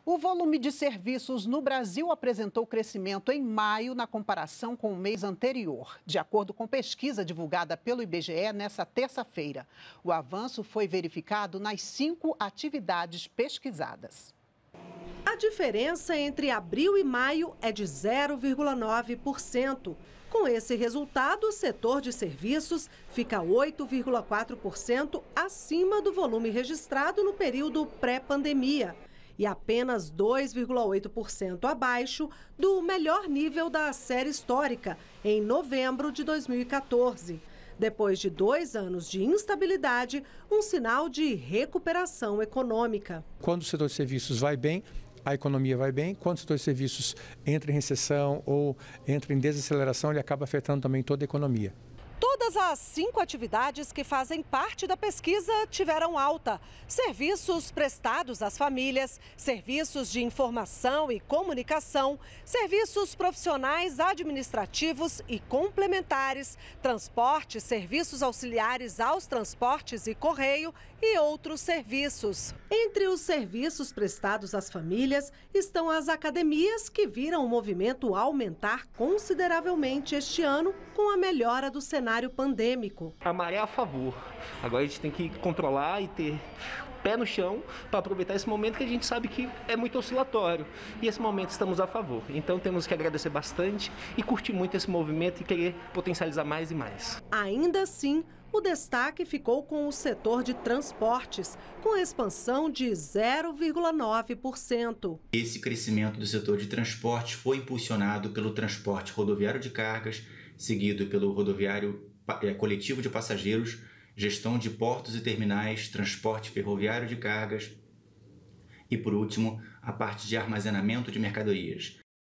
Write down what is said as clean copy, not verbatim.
O volume de serviços no Brasil apresentou crescimento em maio na comparação com o mês anterior, de acordo com pesquisa divulgada pelo IBGE nesta terça-feira. O avanço foi verificado nas 5 atividades pesquisadas. A diferença entre abril e maio é de 0,9%. Com esse resultado, o setor de serviços fica 8,4% acima do volume registrado no período pré-pandemia e apenas 2,8% abaixo do melhor nível da série histórica, em novembro de 2014. Depois de 2 anos de instabilidade, um sinal de recuperação econômica. Quando o setor de serviços vai bem, a economia vai bem. Quando o setor de serviços entra em recessão ou entra em desaceleração, ele acaba afetando também toda a economia. Todas as 5 atividades que fazem parte da pesquisa tiveram alta. Serviços prestados às famílias, serviços de informação e comunicação, serviços profissionais administrativos e complementares, transporte, serviços auxiliares aos transportes e correio e outros serviços. Entre os serviços prestados às famílias estão as academias, que viram o movimento aumentar consideravelmente este ano com a melhora do cenário pandêmico. A maré é a favor. Agora a gente tem que controlar e ter pé no chão para aproveitar esse momento que a gente sabe que é muito oscilatório. E esse momento estamos a favor. Então temos que agradecer bastante e curtir muito esse movimento e querer potencializar mais e mais. Ainda assim, o destaque ficou com o setor de transportes, com expansão de 0,9%. Esse crescimento do setor de transportes foi impulsionado pelo transporte rodoviário de cargas, seguido pelo rodoviário coletivo de passageiros, gestão de portos e terminais, transporte ferroviário de cargas e, por último, a parte de armazenamento de mercadorias.